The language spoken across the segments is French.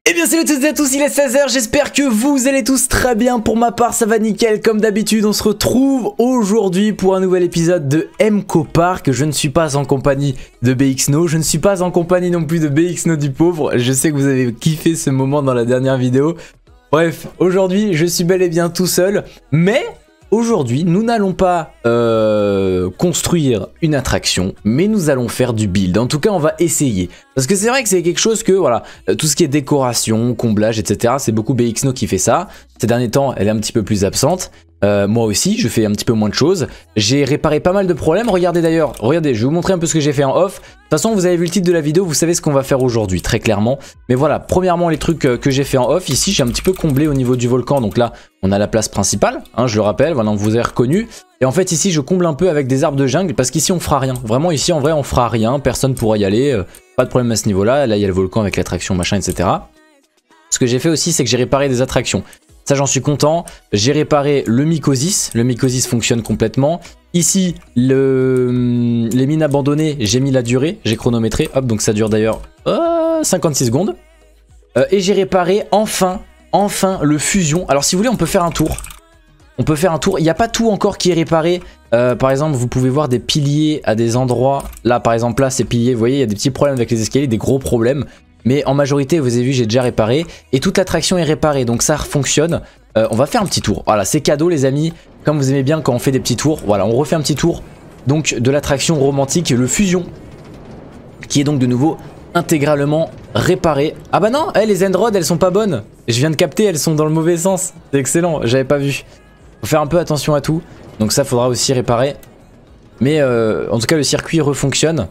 Eh bien salut à toutes et à tous, il est 16h, j'espère que vous allez tous très bien. Pour ma part ça va nickel, comme d'habitude on se retrouve aujourd'hui pour un nouvel épisode de MCO Park. Je ne suis pas en compagnie de BXNO, je ne suis pas en compagnie non plus de BXNO du pauvre. Je sais que vous avez kiffé ce moment dans la dernière vidéo. Bref, aujourd'hui je suis bel et bien tout seul, mais aujourd'hui nous n'allons pas construire une attraction, mais nous allons faire du build. En tout cas on va essayer, parce que c'est vrai que c'est quelque chose que voilà, tout ce qui est décoration, comblage, etc. c'est beaucoup BXNO qui fait ça. Ces derniers temps elle est un petit peu plus absente. Moi aussi je fais un petit peu moins de choses. J'ai réparé pas mal de problèmes. Regardez d'ailleurs, regardez, je vais vous montrer un peu ce que j'ai fait en off. De toute façon vous avez vu le titre de la vidéo, vous savez ce qu'on va faire aujourd'hui très clairement. Mais voilà, premièrement les trucs que j'ai fait en off. Ici j'ai un petit peu comblé au niveau du volcan. Donc là on a la place principale, hein, je le rappelle, voilà, on vous a reconnu. Et en fait ici je comble un peu avec des arbres de jungle, parce qu'ici on fera rien. Vraiment ici en vrai on fera rien, personne pourra y aller, pas de problème à ce niveau là. Là il y a le volcan avec l'attraction machin etc. Ce que j'ai fait aussi c'est que j'ai réparé des attractions. Ça j'en suis content. J'ai réparé le Mycosis fonctionne complètement. Ici les mines abandonnées, j'ai mis la durée, j'ai chronométré, hop, donc ça dure d'ailleurs 56 secondes. Et j'ai réparé enfin le fusion. Alors si vous voulez on peut faire un tour. Il n'y a pas tout encore qui est réparé. Par exemple vous pouvez voir des piliers à des endroits. Là par exemple là ces piliers, vous voyez il y a des petits problèmes avec les escaliers, des gros problèmes. Mais en majorité, vous avez vu, j'ai déjà réparé. Et toute l'attraction est réparée, donc ça fonctionne. On va faire un petit tour. Voilà, c'est cadeau les amis. Comme vous aimez bien quand on fait des petits tours. Voilà, on refait un petit tour donc de l'attraction romantique, le Fusion. Qui est donc de nouveau intégralement réparé. Ah bah non, les Endrods, elles sont pas bonnes. Je viens de capter, elles sont dans le mauvais sens. C'est excellent, j'avais pas vu. Faut faire un peu attention à tout. Donc ça, faudra aussi réparer. Mais en tout cas, le circuit refonctionne.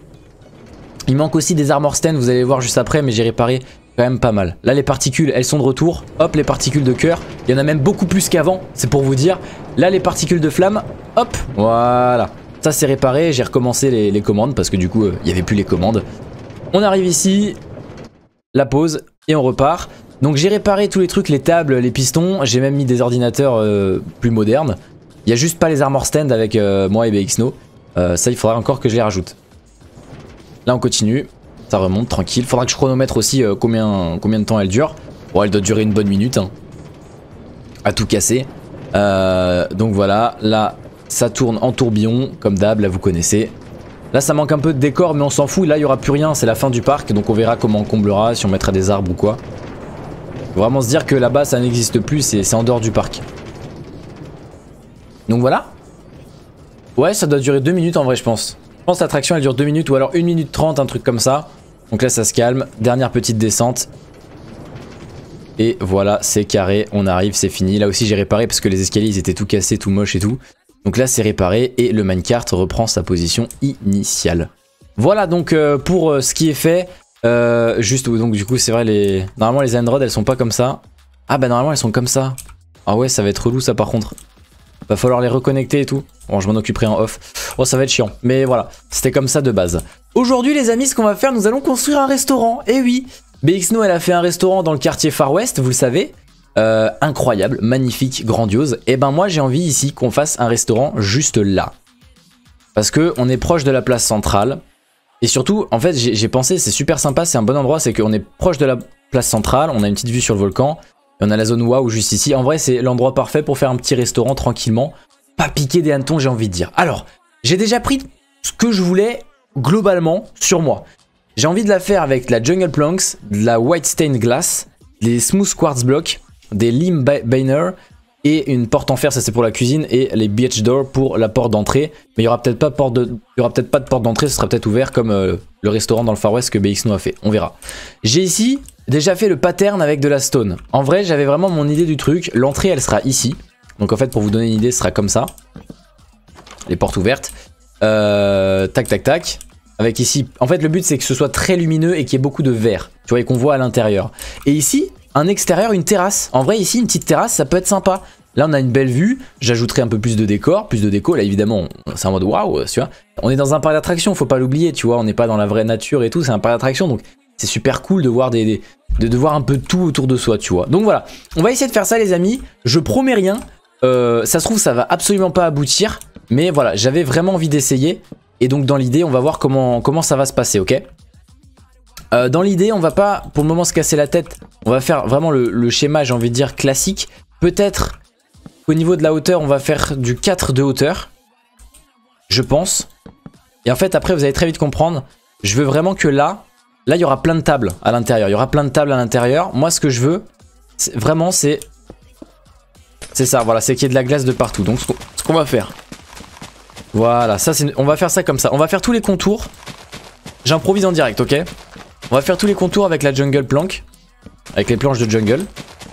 Il manque aussi des armor stands, vous allez voir juste après, mais j'ai réparé quand même pas mal. Là les particules elles sont de retour, hop les particules de cœur, il y en a même beaucoup plus qu'avant, c'est pour vous dire. Là les particules de flamme, hop, voilà. Ça c'est réparé, j'ai recommencé les commandes parce que du coup il n'y avait plus les commandes. On arrive ici, la pause et on repart. Donc j'ai réparé tous les trucs, les tables, les pistons, j'ai même mis des ordinateurs plus modernes. Il n'y a juste pas les armor stands avec moi et BXNO, ça il faudra encore que je les rajoute. Là on continue, ça remonte tranquille. Faudra que je chronomètre aussi combien de temps elle dure. Bon elle doit durer une bonne minute hein. À tout casser. Donc voilà, là ça tourne en tourbillon comme d'hab, là vous connaissez. Là ça manque un peu de décor mais on s'en fout, là il n'y aura plus rien, c'est la fin du parc. Donc on verra comment on comblera, si on mettra des arbres ou quoi. Faut vraiment se dire que là-bas ça n'existe plus, c'est en dehors du parc. Donc voilà. Ouais ça doit durer 2 minutes en vrai je pense. Je pense que l'attraction elle dure 2 minutes ou alors 1 minute 30, un truc comme ça. Donc là ça se calme, dernière petite descente. Et voilà c'est carré, on arrive, c'est fini. Là aussi j'ai réparé parce que les escaliers ils étaient tout cassés, tout moches et tout. Donc là c'est réparé et le minecart reprend sa position initiale. Voilà donc pour ce qui est fait. Juste donc du coup c'est vrai normalement les Endrods elles sont pas comme ça. Ah bah normalement elles sont comme ça. Ah ouais ça va être relou ça par contre. Va falloir les reconnecter et tout. Bon je m'en occuperai en off. Oh ça va être chiant. Mais voilà, c'était comme ça de base. Aujourd'hui les amis ce qu'on va faire, nous allons construire un restaurant. Et oui, BXNO elle a fait un restaurant dans le quartier Far West, vous le savez. Incroyable, magnifique, grandiose. Et ben moi j'ai envie ici qu'on fasse un restaurant juste là. Parce que on est proche de la place centrale. Et surtout en fait j'ai pensé c'est super sympa, c'est un bon endroit. C'est qu'on est proche de la place centrale, on a une petite vue sur le volcan. Et on a la zone waouh juste ici. En vrai c'est l'endroit parfait pour faire un petit restaurant tranquillement. Pas piquer des hannetons j'ai envie de dire. Alors j'ai déjà pris ce que je voulais globalement sur moi. J'ai envie de la faire avec la jungle planks, de la white stained glass, des smooth quartz blocks, des limb banner et une porte en fer, ça c'est pour la cuisine, et les beach doors pour la porte d'entrée. Mais il y aura peut-être pas de porte d'entrée, ce sera peut-être ouvert comme le restaurant dans le Far West que BXNO a fait. On verra. J'ai ici déjà fait le pattern avec de la stone. En vrai j'avais vraiment mon idée du truc. L'entrée elle sera ici. Donc en fait pour vous donner une idée ce sera comme ça. Les portes ouvertes. Tac tac tac. Avec ici, en fait le but c'est que ce soit très lumineux et qu'il y ait beaucoup de verre. Tu vois et qu'on voit à l'intérieur. Et ici un extérieur, une terrasse. En vrai ici une petite terrasse ça peut être sympa. Là on a une belle vue. J'ajouterai un peu plus de décor. Plus de déco là évidemment c'est en mode waouh tu vois. On est dans un parc d'attractions, faut pas l'oublier tu vois. On n'est pas dans la vraie nature et tout, c'est un parc d'attractions. Donc c'est super cool de voir de voir un peu tout autour de soi tu vois. Donc voilà, on va essayer de faire ça les amis. Je promets rien. Ça se trouve ça va absolument pas aboutir. Mais voilà, j'avais vraiment envie d'essayer. Et donc dans l'idée, on va voir comment ça va se passer, ok? Dans l'idée, on va pas pour le moment se casser la tête. On va faire vraiment le schéma, j'ai envie de dire, classique. Peut-être qu'au niveau de la hauteur, on va faire du 4 de hauteur. Je pense. Et en fait, après, vous allez très vite comprendre. Je veux vraiment que là, il y aura plein de tables à l'intérieur. Il y aura plein de tables à l'intérieur. Moi, ce que je veux, vraiment, c'est ça. Voilà, c'est qu'il y ait de la glace de partout. Donc, ce qu'on va faire. Voilà, ça, on va faire ça comme ça. On va faire tous les contours. J'improvise en direct, ok? On va faire tous les contours avec la jungle plank. Avec les planches de jungle.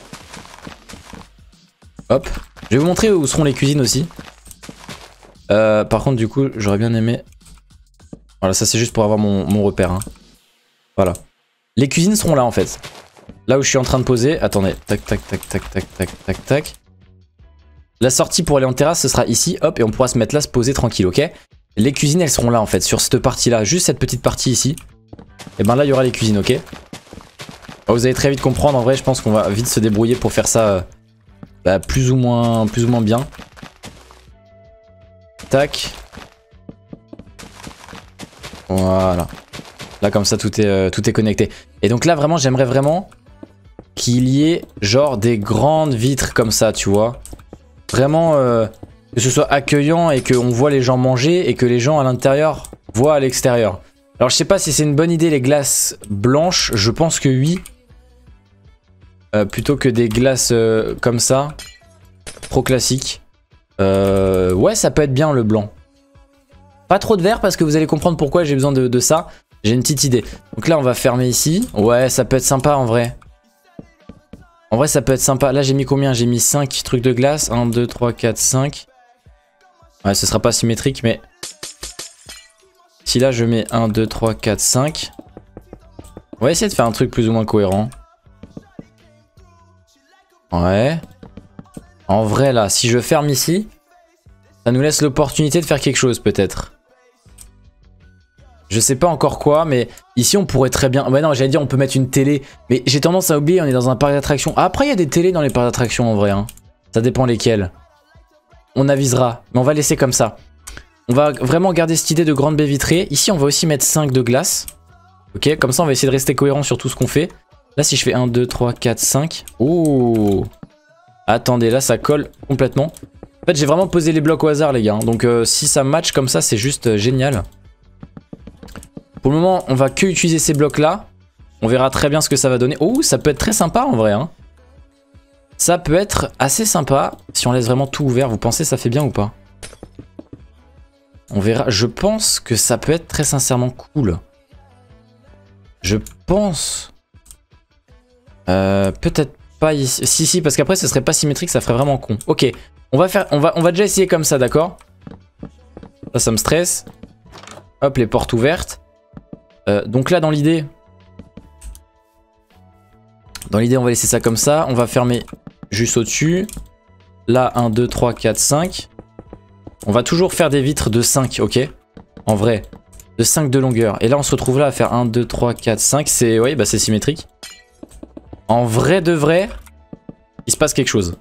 Hop. Je vais vous montrer où seront les cuisines aussi. Par contre, du coup, j'aurais bien aimé... Voilà, ça c'est juste pour avoir mon repère. Hein. Voilà. Les cuisines seront là en fait. Là où je suis en train de poser. Attendez. Tac, tac, tac, tac, tac, tac, tac, tac. La sortie pour aller en terrasse, ce sera ici. Hop, et on pourra se mettre là, se poser tranquille, ok? Les cuisines, elles seront là en fait. Sur cette partie-là. Juste cette petite partie ici. Et ben là, il y aura les cuisines, ok? Vous allez très vite comprendre. En vrai, je pense qu'on va vite se débrouiller pour faire ça plus ou moins bien. Tac. Voilà. Là comme ça tout est connecté. Et donc là vraiment j'aimerais vraiment qu'il y ait genre des grandes vitres comme ça, tu vois. Vraiment que ce soit accueillant et qu'on voit les gens manger et que les gens à l'intérieur voient à l'extérieur. Alors je sais pas si c'est une bonne idée les glaces blanches, je pense que oui. Plutôt que des glaces comme ça. Trop classiques. Ouais ça peut être bien le blanc. Pas trop de vert parce que vous allez comprendre pourquoi j'ai besoin de ça. J'ai une petite idée. Donc là on va fermer ici. Ouais ça peut être sympa en vrai. En vrai ça peut être sympa. Là j'ai mis combien? J'ai mis 5 trucs de glace. 1, 2, 3, 4, 5. Ouais ce sera pas symétrique mais... Si là je mets 1, 2, 3, 4, 5. On va essayer de faire un truc plus ou moins cohérent. Ouais. En vrai là si je ferme ici, ça nous laisse l'opportunité de faire quelque chose peut-être. Je sais pas encore quoi, mais ici on pourrait très bien... Ouais non, j'allais dire on peut mettre une télé, mais j'ai tendance à oublier, on est dans un parc d'attractions. Ah, après il y a des télés dans les parcs d'attractions en vrai, hein. Ça dépend lesquels. On avisera, mais on va laisser comme ça. On va vraiment garder cette idée de grande baie vitrée. Ici on va aussi mettre 5 de glace. Ok, comme ça on va essayer de rester cohérent sur tout ce qu'on fait. Là si je fais 1, 2, 3, 4, 5... Oh. Attendez, là ça colle complètement. En fait j'ai vraiment posé les blocs au hasard les gars, hein. Donc si ça match comme ça c'est juste génial. Pour le moment, on va que utiliser ces blocs-là. On verra très bien ce que ça va donner. Oh, ça peut être très sympa en vrai. Hein. Ça peut être assez sympa si on laisse vraiment tout ouvert. Vous pensez ça fait bien ou pas? On verra. Je pense que ça peut être très sincèrement cool. Je pense... peut-être pas ici. Si, parce qu'après, ce serait pas symétrique. Ça ferait vraiment con. Ok, on va déjà essayer comme ça, d'accord? Ça me stresse. Hop, les portes ouvertes. Donc là dans l'idée on va laisser ça comme ça. On va fermer juste au dessus. Là 1, 2, 3, 4, 5. On va toujours faire des vitres de 5, ok? En vrai, de 5 de longueur. Et là on se retrouve là à faire 1, 2, 3, 4, 5. C'est oui, bah c'est symétrique. En vrai de vrai, il se passe quelque chose.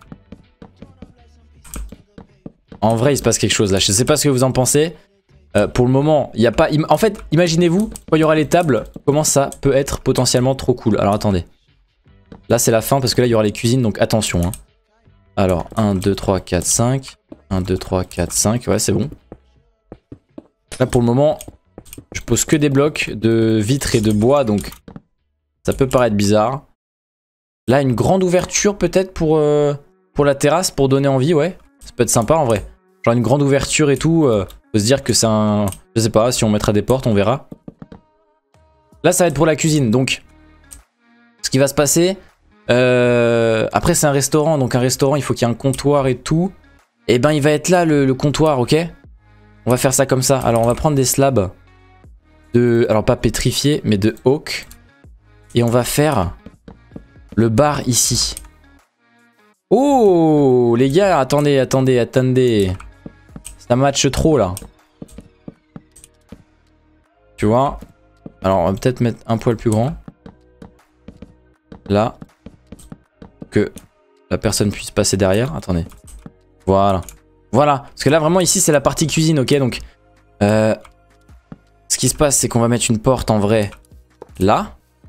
En vrai il se passe quelque chose là. Je sais pas ce que vous en pensez. Pour le moment, il n'y a pas... En fait, imaginez-vous, quand il y aura les tables, comment ça peut être potentiellement trop cool. Alors, attendez. Là, c'est la fin, parce que là, il y aura les cuisines, donc attention. Hein. Alors, 1, 2, 3, 4, 5. 1, 2, 3, 4, 5. Ouais, c'est bon. Là, pour le moment, je pose que des blocs de vitres et de bois, donc ça peut paraître bizarre. Là, une grande ouverture, peut-être, pour la terrasse, pour donner envie, ouais. Ça peut être sympa, en vrai. Genre une grande ouverture et tout... Faut se dire que c'est un... Je sais pas, si on mettra des portes, on verra. Là, ça va être pour la cuisine, donc... Ce qui va se passer... Après, c'est un restaurant, donc un restaurant, il faut qu'il y ait un comptoir et tout. Et ben, il va être là, le comptoir, ok? On va faire ça comme ça. Alors, on va prendre des slabs de... Alors, pas pétrifiés, mais de oak. Et on va faire le bar ici. Oh, les gars, attendez. Ça match trop là. Tu vois? Alors on va peut-être mettre un poil plus grand. Là. Que la personne puisse passer derrière. Attendez. Voilà. Voilà. Parce que là vraiment ici c'est la partie cuisine, ok? Donc ce qui se passe c'est qu'on va mettre une porte en vrai là.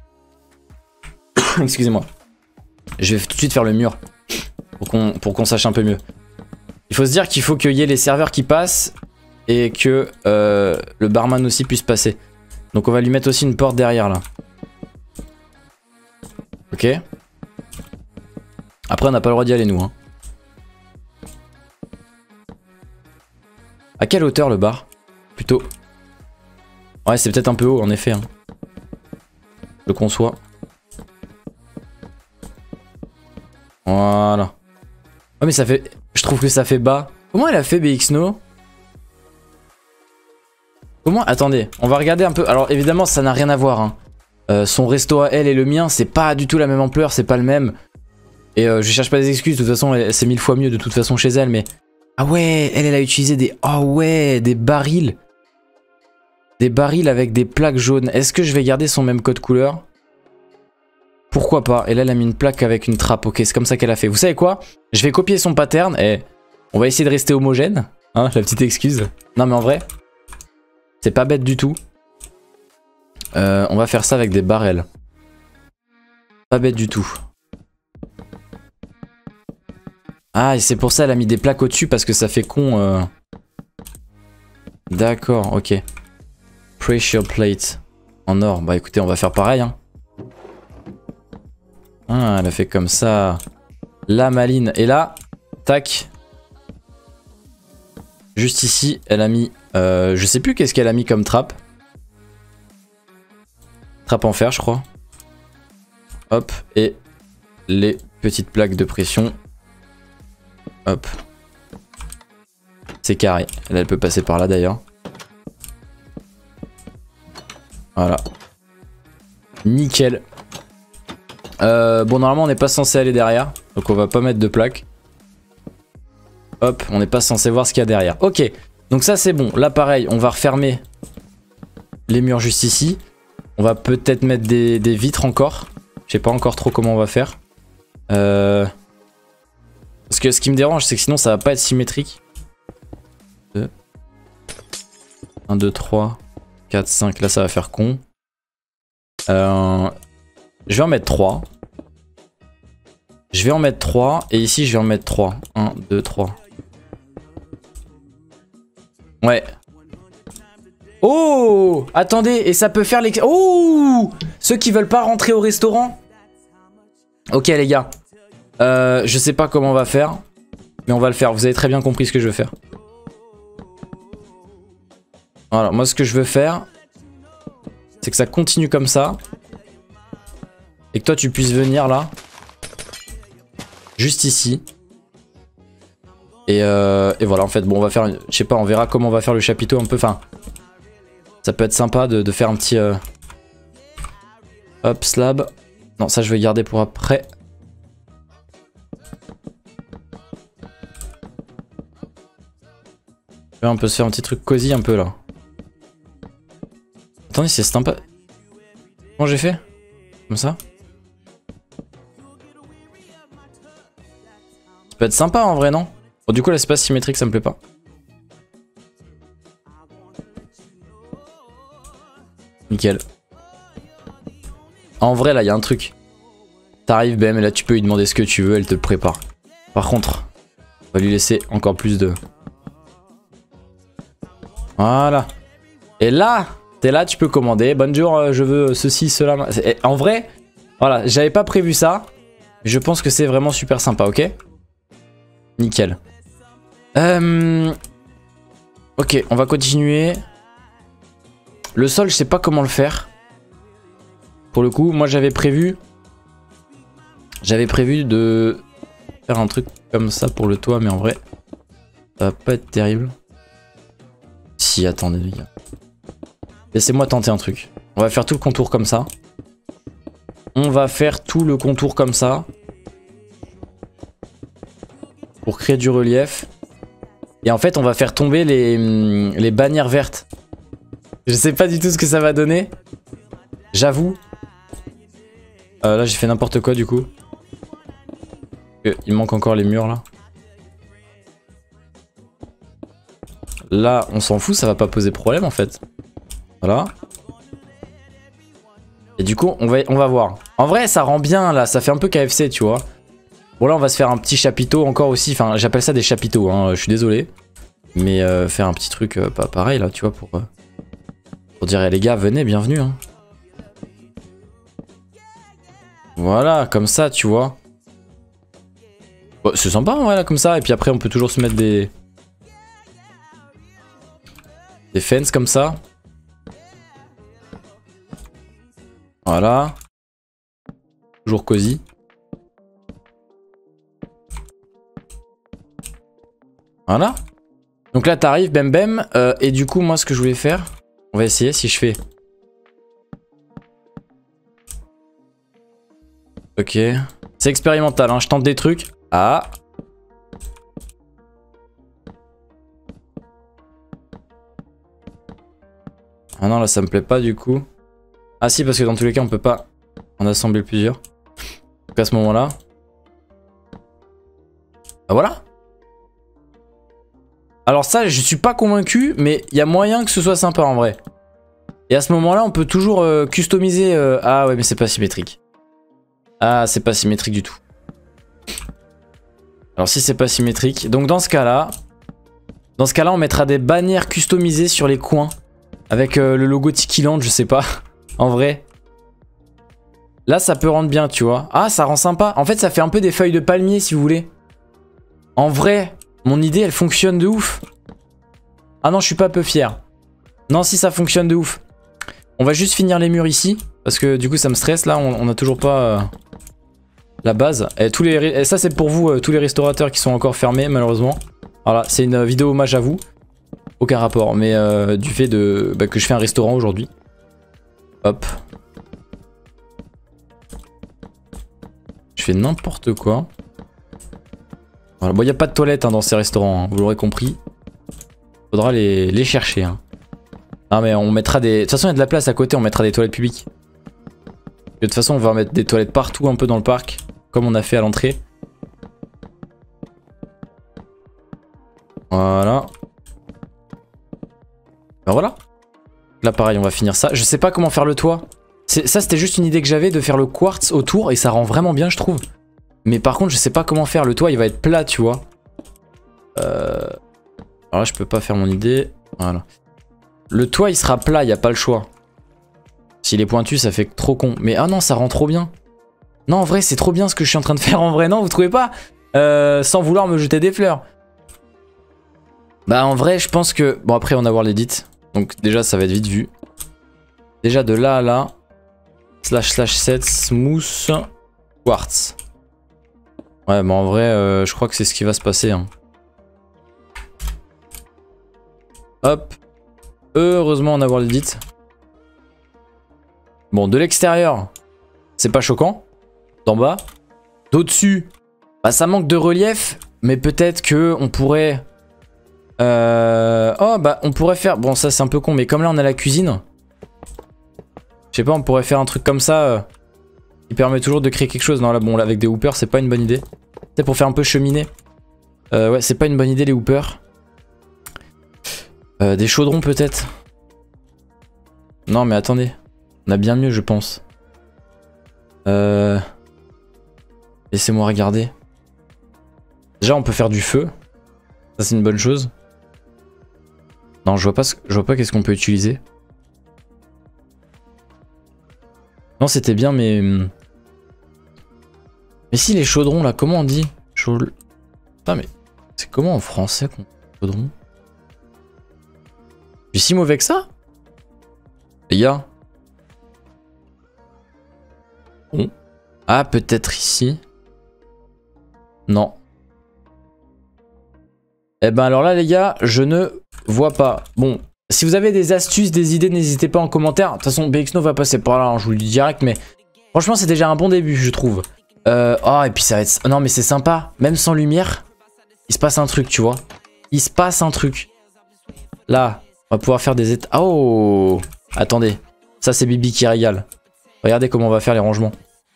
Excusez-moi. Je vais tout de suite faire le mur. Pour qu'on sache un peu mieux. Il faut se dire qu'il faut qu'il y ait les serveurs qui passent. Et que le barman aussi puisse passer. Donc on va lui mettre aussi une porte derrière là. Ok. Après on n'a pas le droit d'y aller nous. Hein. À quelle hauteur le bar? Plutôt. Ouais c'est peut-être un peu haut en effet. Hein. Je le conçois. Voilà. Oh mais ça fait... Je trouve que ça fait bas. Comment elle a fait BXNO? Comment? Attendez, on va regarder un peu. Alors évidemment ça n'a rien à voir. Hein. Son resto à elle et le mien c'est pas du tout la même ampleur, c'est pas le même. Et je cherche pas des excuses, de toute façon c'est 1000 fois mieux de toute façon chez elle. Mais... Ah ouais, elle a utilisé des... Ah ouais, des barils. Des barils avec des plaques jaunes. Est-ce que je vais garder son même code couleur? Pourquoi pas? Et là elle a mis une plaque avec une trappe. Ok, c'est comme ça qu'elle a fait. Vous savez quoi? Je vais copier son pattern et on va essayer de rester homogène. Hein, la petite excuse. Non mais en vrai... C'est pas bête du tout. On va faire ça avec des barrels. Pas bête du tout. Ah, et c'est pour ça qu'elle a mis des plaques au-dessus parce que ça fait con. D'accord, ok. Pressure plate. En or. Bah écoutez, on va faire pareil. Hein. Ah, elle a fait comme ça. La maline. Et là, tac. Juste ici, elle a mis... je sais plus qu'est-ce qu'elle a mis comme trappe. Trappe en fer, je crois. Hop. Et les petites plaques de pression. Hop. C'est carré. Là, elle peut passer par là d'ailleurs. Voilà. Nickel. Bon, normalement, on n'est pas censé aller derrière. Donc, on va pas mettre de plaques. Hop, on n'est pas censé voir ce qu'il y a derrière. Ok, donc ça c'est bon. Là pareil, on va refermer les murs juste ici. On va peut-être mettre des vitres encore. Je sais pas encore trop comment on va faire. Parce que ce qui me dérange, c'est que sinon ça va pas être symétrique. 2. 1, 2, 3, 4, 5. Là ça va faire con. Je vais en mettre 3. Je vais en mettre 3. Et ici je vais en mettre 3. 1, 2, 3. Ouais. Oh! Attendez, et ça peut faire les... Oh! Ceux qui veulent pas rentrer au restaurant. Ok les gars. Je sais pas comment on va faire. Mais on va le faire. Vous avez très bien compris ce que je veux faire. Voilà, moi ce que je veux faire, c'est que ça continue comme ça. Et que toi tu puisses venir là. Juste ici. Et voilà, en fait, bon, on va faire, je sais pas, on verra comment on va faire le chapiteau un peu, enfin, ça peut être sympa de faire un petit, hop, slab. Non, ça je vais garder pour après. Là, on peut se faire un petit truc cosy un peu, là. Attendez, c'est sympa. Comment j'ai fait? Comme ça? Ça peut être sympa, en vrai, non? Bon, du coup, l'espace symétrique, ça me plaît pas. Nickel. En vrai, là, il y a un truc. T'arrives, BM, et là, tu peux lui demander ce que tu veux, elle te le prépare. Par contre, on va lui laisser encore plus de... Voilà. Et là, t'es là, tu peux commander. Bonjour, je veux ceci, cela... En vrai, voilà, j'avais pas prévu ça. Je pense que c'est vraiment super sympa, ok? Nickel. Ok, on va continuer. Le sol, je sais pas comment le faire. Pour le coup, moi j'avais prévu de faire un truc comme ça pour le toit, mais en vrai, ça va pas être terrible. Si, attendez les gars. Laissez-moi tenter un truc. On va faire tout le contour comme ça. On va faire tout le contour comme ça. Pour créer du relief. Et en fait, on va faire tomber les bannières vertes. Je sais pas du tout ce que ça va donner. J'avoue. Là, j'ai fait n'importe quoi du coup. Il manque encore les murs là. Là, on s'en fout, ça va pas poser problème en fait. Voilà. Et du coup, on va voir. En vrai, ça rend bien là, ça fait un peu KFC, tu vois. Bon là, on va se faire un petit chapiteau encore aussi. Enfin, j'appelle ça des chapiteaux, hein, je suis désolé. Mais faire un petit truc pas pareil là, tu vois, pour dire, les gars, venez, bienvenue. Hein. Voilà, comme ça, tu vois. Bon, c'est sympa, ouais, là, comme ça. Et puis après, on peut toujours se mettre des fences comme ça. Voilà. Toujours cosy. Voilà. Donc là, t'arrives, bam bam. Et du coup, moi, ce que je voulais faire, on va essayer si je fais. Ok. C'est expérimental, hein. Je tente des trucs. Ah. Ah non, là, ça me plaît pas du coup. Ah si, parce que dans tous les cas, on peut pas en assembler plusieurs. Donc à ce moment-là. Ah voilà. Alors ça, je suis pas convaincu, mais il y a moyen que ce soit sympa en vrai. Et à ce moment-là, on peut toujours customiser... Ah ouais, mais c'est pas symétrique. Ah, c'est pas symétrique du tout. Alors si c'est pas symétrique... Donc dans ce cas-là... on mettra des bannières customisées sur les coins. Avec le logo Tikiland, je sais pas. En vrai. Là, ça peut rendre bien, tu vois. Ah, ça rend sympa. En fait, ça fait un peu des feuilles de palmier, si vous voulez. En vrai, mon idée, elle fonctionne de ouf. Ah non, je suis pas peu fier. Non, si, ça fonctionne de ouf. On va juste finir les murs ici. Parce que du coup, ça me stresse. Là, on a toujours pas la base. Et ça, c'est pour vous, tous les restaurateurs qui sont encore fermés, malheureusement. Voilà, c'est une vidéo hommage à vous. Aucun rapport, mais du fait que je fais un restaurant aujourd'hui. Hop. Je fais n'importe quoi. Voilà. Bon, il n'y a pas de toilettes hein, dans ces restaurants, hein, vous l'aurez compris. Faudra les chercher. Hein. Non mais on mettra des... De toute façon, il y a de la place à côté, on mettra des toilettes publiques. Et de toute façon, on va mettre des toilettes partout un peu dans le parc, comme on a fait à l'entrée. Voilà. Ben voilà. Là pareil, on va finir ça. Je sais pas comment faire le toit. Ça c'était juste une idée que j'avais de faire le quartz autour et ça rend vraiment bien je trouve. Mais par contre je sais pas comment faire. Le toit il va être plat tu vois. Alors là je peux pas faire mon idée. Voilà. Le toit il sera plat, il n'y a pas le choix. S'il est pointu ça fait trop con. Mais ah non ça rend trop bien. Non en vrai c'est trop bien ce que je suis en train de faire en vrai. Non vous trouvez pas sans vouloir me jeter des fleurs. Bah en vrai je pense que... Bon après on va voir l'édit. Donc déjà ça va être vite vu. Déjà de là à là. //set smooth quartz. Ouais bah en vrai je crois que c'est ce qui va se passer. Hein. Hop. Heureusement on a voir l'édit. Bon de l'extérieur. C'est pas choquant. D'en bas. D'au-dessus. Bah ça manque de relief. Mais peut-être que on pourrait... Oh bah on pourrait faire... Bon ça c'est un peu con mais comme là on a la cuisine. Je sais pas on pourrait faire un truc comme ça qui permet toujours de créer quelque chose. Non là bon là, avec des hoopers c'est pas une bonne idée. C'est pour faire un peu cheminée. Ouais c'est pas une bonne idée les hoopers. Des chaudrons peut-être. Non mais attendez. On a bien mieux je pense. Laissez-moi regarder. Déjà on peut faire du feu. Ça c'est une bonne chose. Non, je vois pas qu'est-ce qu'on peut utiliser. Non, c'était bien, mais... Mais si, les chaudrons, là, comment on dit Ah, mais... C'est comment en français qu'on dit chaudron? Je suis si mauvais que ça? Les gars. Bon. Ah, peut-être ici. Non. Eh ben alors là, les gars, je ne... vois pas. Bon, si vous avez des astuces, des idées, n'hésitez pas en commentaire. De toute façon, BXNO va passer par là, hein, je vous le dis direct, mais franchement, c'est déjà un bon début, je trouve. Oh, et puis ça va être... Non, mais c'est sympa. Même sans lumière, il se passe un truc, tu vois. Il se passe un truc. Là, on va pouvoir faire des... Oh! Attendez. Ça, c'est Bibi qui régale. Regardez comment on va faire les rangements.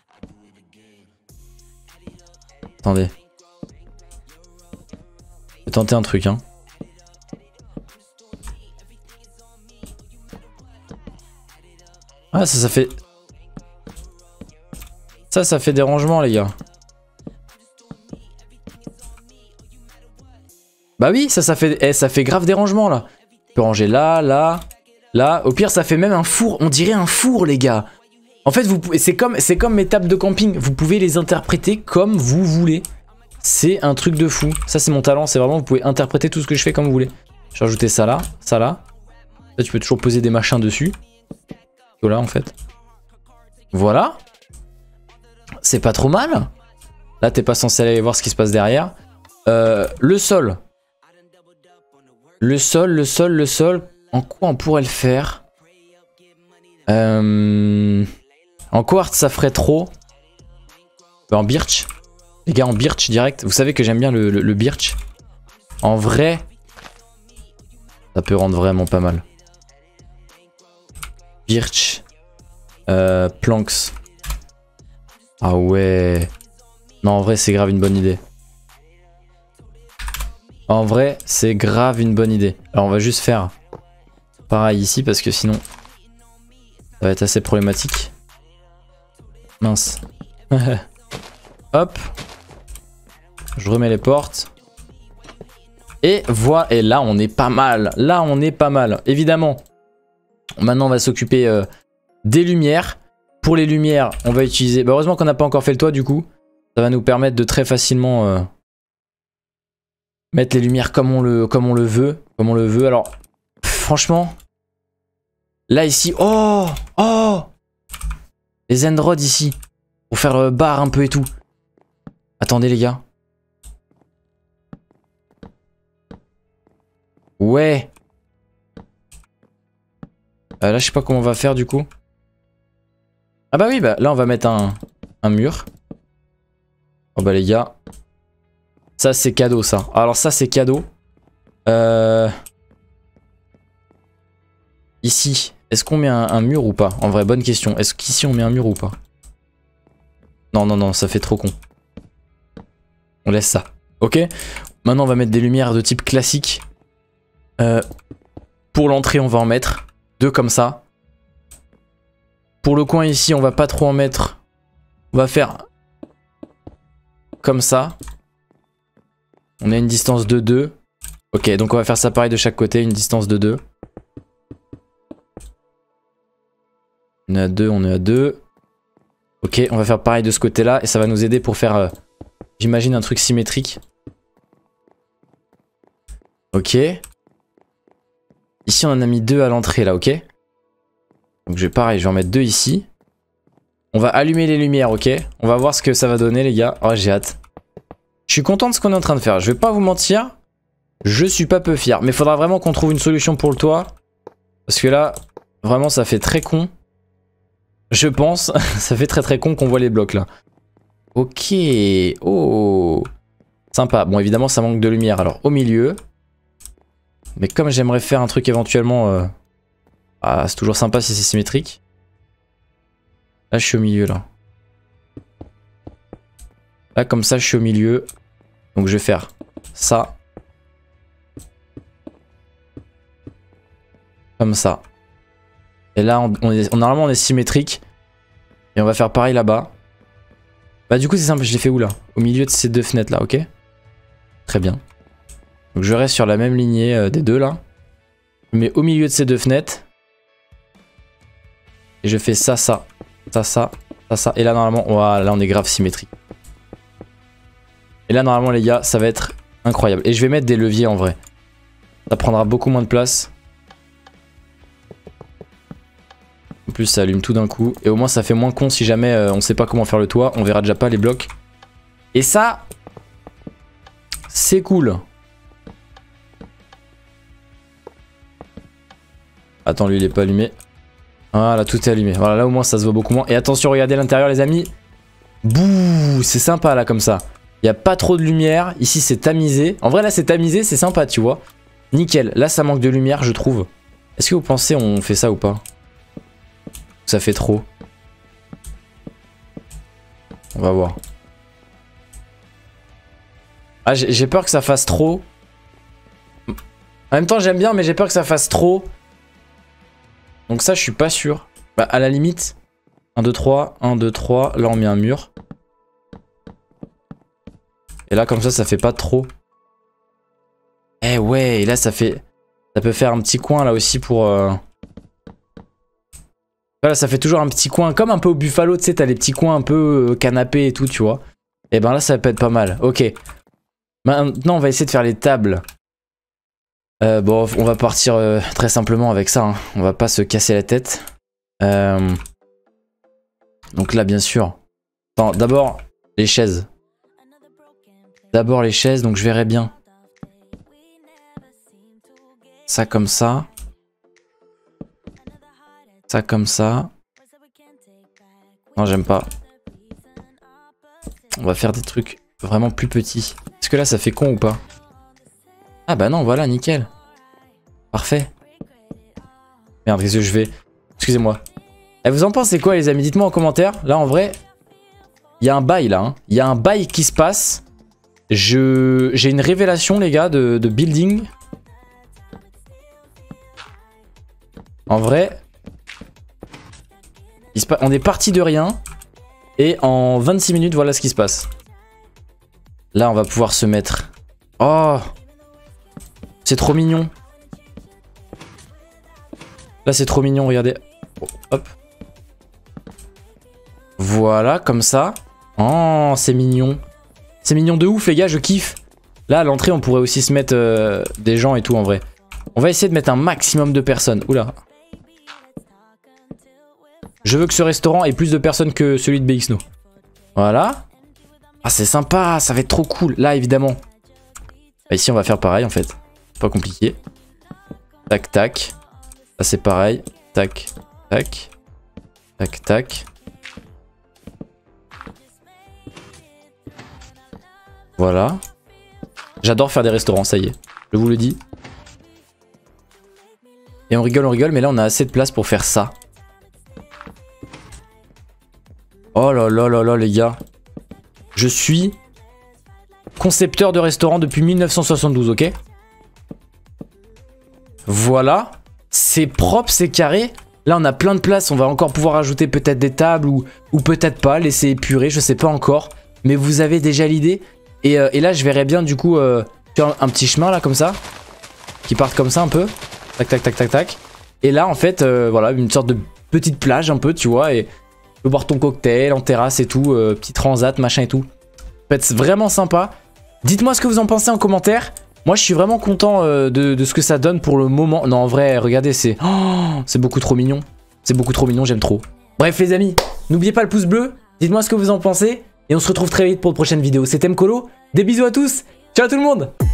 Attendez. Je vais tenter un truc, hein. Ah ça fait... Ça fait des rangements, les gars. Bah oui, ça fait, ça fait grave des rangements, là. Tu peux ranger là, là, là. Au pire, ça fait même un four. On dirait un four, les gars. En fait, c'est comme mes tables de camping. Vous pouvez les interpréter comme vous voulez. C'est un truc de fou. Ça, c'est mon talent. C'est vraiment, vous pouvez interpréter tout ce que je fais comme vous voulez. Je vais rajouter ça là, ça là. Là, tu peux toujours poser des machins dessus. Voilà, en fait. Voilà. C'est pas trop mal. Là, t'es pas censé aller voir ce qui se passe derrière. Le sol. Le sol. En quoi on pourrait le faire? En quartz, ça ferait trop. En birch. Les gars, en birch direct. Vous savez que j'aime bien le birch. En vrai, ça peut rendre vraiment pas mal. Birch. Planks. Ah ouais. Non, en vrai, c'est grave une bonne idée. En vrai, c'est grave une bonne idée. Alors, on va juste faire pareil ici parce que sinon, ça va être assez problématique. Mince. Hop. Je remets les portes. Et voilà. Et là, on est pas mal. Là, on est pas mal. Évidemment. Maintenant, on va s'occuper des lumières. Pour les lumières, on va utiliser... Bah, heureusement qu'on n'a pas encore fait le toit, du coup. Ça va nous permettre de très facilement mettre les lumières comme on le veut. Alors, franchement... Là, ici... Oh! Oh! Les end rods ici. Pour faire le bar un peu et tout. Attendez, les gars. Ouais. Là, je sais pas comment on va faire, du coup. Ah bah oui, bah là, on va mettre un mur. Oh bah, les gars. Ça, c'est cadeau, ça. Alors, ça, c'est cadeau. Ici, est-ce qu'on met un mur ou pas? En vrai, bonne question. Est-ce qu'ici, on met un mur ou pas? Non, non, non, ça fait trop con. On laisse ça. Ok. Maintenant, on va mettre des lumières de type classique. Pour l'entrée, on va en mettre 2 comme ça. Pour le coin ici, on va pas trop en mettre. On va faire comme ça. On a une distance de 2. Ok, donc on va faire ça pareil de chaque côté, une distance de 2. On est à 2, on est à 2. Ok, on va faire pareil de ce côté-là et ça va nous aider pour faire, j'imagine, un truc symétrique. Ok. Ici, on en a mis 2 à l'entrée, là, ok? Donc, pareil, je vais en mettre 2 ici. On va allumer les lumières, ok? On va voir ce que ça va donner, les gars. Oh, j'ai hâte. Je suis content de ce qu'on est en train de faire. Je vais pas vous mentir. Je suis pas peu fier. Mais il faudra vraiment qu'on trouve une solution pour le toit. Parce que là, vraiment, ça fait très con. Je pense. Ça fait très très con qu'on voit les blocs, là. Ok. Oh. Sympa. Bon, évidemment, ça manque de lumière. Alors, au milieu. Mais comme j'aimerais faire un truc éventuellement... Ah, c'est toujours sympa si c'est symétrique. Là, je suis au milieu, là. Là, comme ça, je suis au milieu. Donc, je vais faire ça. Comme ça. Et là, normalement, on est symétrique. Et on va faire pareil là-bas. Bah, du coup, c'est simple. Je l'ai fait où, là? Au milieu de ces 2 fenêtres, là, ok? Très bien. Donc, je reste sur la même lignée des 2, là. Je mets au milieu de ces 2 fenêtres. Et je fais ça, ça. Ça, ça. Ça, ça. Et là, normalement, voilà, là, on est grave symétrique. Et là, normalement, les gars, ça va être incroyable. Et je vais mettre des leviers, en vrai. Ça prendra beaucoup moins de place. En plus, ça allume tout d'un coup. Et au moins, ça fait moins con si jamais on sait pas comment faire le toit. On verra déjà pas les blocs. Et ça, c'est cool. Attends, lui, il est pas allumé. Voilà, tout est allumé. Voilà, là, au moins, ça se voit beaucoup moins. Et attention, regardez l'intérieur, les amis. Bouh, c'est sympa, là, comme ça. Il n'y a pas trop de lumière. Ici, c'est tamisé. En vrai, là, c'est tamisé, c'est sympa, tu vois. Nickel. Là, ça manque de lumière, je trouve. Est-ce que vous pensez on fait ça ou pas? Ça fait trop. On va voir. Ah, j'ai peur que ça fasse trop. En même temps, j'aime bien, mais j'ai peur que ça fasse trop. Donc ça, je suis pas sûr. Bah, à la limite, 1, 2, 3, 1, 2, 3. Là, on met un mur. Et là, comme ça fait pas trop. Eh ouais, et là, ça peut faire un petit coin là aussi pour... Voilà, ça fait toujours un petit coin, comme un peu au Buffalo, tu sais, t'as les petits coins un peu canapé et tout, tu vois. Et ben là, ça peut être pas mal. Ok. Maintenant, on va essayer de faire les tables. Bon, on va partir très simplement avec ça. Hein. On va pas se casser la tête. Donc là, bien sûr. Attends, d'abord, les chaises. D'abord les chaises, donc je verrai bien. Ça comme ça. Ça comme ça. Non, j'aime pas. On va faire des trucs vraiment plus petits. Est-ce que là, ça fait con ou pas? Ah bah non, voilà, nickel. Parfait. Merde, qu'est-ce que je fais? Excusez-moi. Et vous en pensez quoi, les amis? Dites-moi en commentaire. Là, en vrai, il y a un bail, là. Hein. Il y a un bail qui se passe. J'ai une révélation, les gars, de building. En vrai, on est parti de rien. Et en 26 minutes, voilà ce qui se passe. Là, on va pouvoir se mettre... Oh! C'est trop mignon. Là, c'est trop mignon, regardez. Oh, hop. Voilà, comme ça. Oh, c'est mignon. C'est mignon de ouf, les gars, je kiffe. Là, à l'entrée, on pourrait aussi se mettre des gens et tout, en vrai. On va essayer de mettre un maximum de personnes. Oula. Je veux que ce restaurant ait plus de personnes que celui de BXNO. Voilà. Ah, c'est sympa, ça va être trop cool. Là, évidemment. Bah, ici, on va faire pareil, en fait. Pas compliqué. Tac, tac. Là, c'est pareil. Tac, tac. Tac, tac. Voilà. J'adore faire des restaurants, ça y est. Je vous le dis. Et on rigole, mais là, on a assez de place pour faire ça. Oh là là là là, les gars. Je suis concepteur de restaurant depuis 1972, ok? Voilà. C'est propre, c'est carré. Là, on a plein de place. On va encore pouvoir ajouter peut-être des tables ou peut-être pas. Laisser épurer, je sais pas encore. Mais vous avez déjà l'idée. Et là, je verrais bien, du coup, faire un petit chemin, là, comme ça. Qui parte comme ça, un peu. Tac, tac, tac, tac, tac. Et là, en fait, voilà, une sorte de petite plage, un peu, tu vois. Et... peux boire ton cocktail en terrasse et tout, petit transat, machin et tout. En fait, c'est vraiment sympa. Dites-moi ce que vous en pensez en commentaire. Moi, je suis vraiment content de ce que ça donne pour le moment. Non, en vrai, regardez, c'est beaucoup trop mignon. C'est beaucoup trop mignon, j'aime trop. Bref, les amis, n'oubliez pas le pouce bleu. Dites-moi ce que vous en pensez. Et on se retrouve très vite pour une prochaine vidéo. C'était Mkolo. Des bisous à tous. Ciao tout le monde.